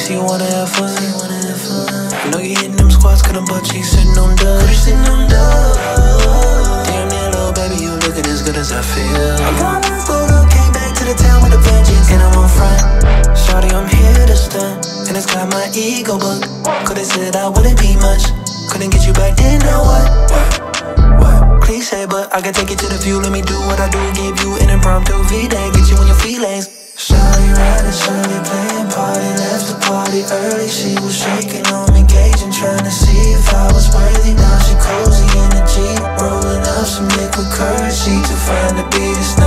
see you wanna have fun. I know you hitting them squats, cause them butt cheeks sitting on dubs. Damn near little baby, you looking as good as I feel. I got one foot up, came back to the town with a vengeance, and I'm on front. Shawty, I'm here to stunt, and it's got my ego book. Could've said I wouldn't be much, couldn't get you back then, now what? Cliche, but I can take it to the view. Let me do what I do, give you an impromptu V-Day, get you in your feelings. Shawty riding, shawty playing party, left the party early. She was shaking on me, gauging, trying to see if I was worthy. Now she cozy in the Jeep, rolling up some liquid currency to find the beat.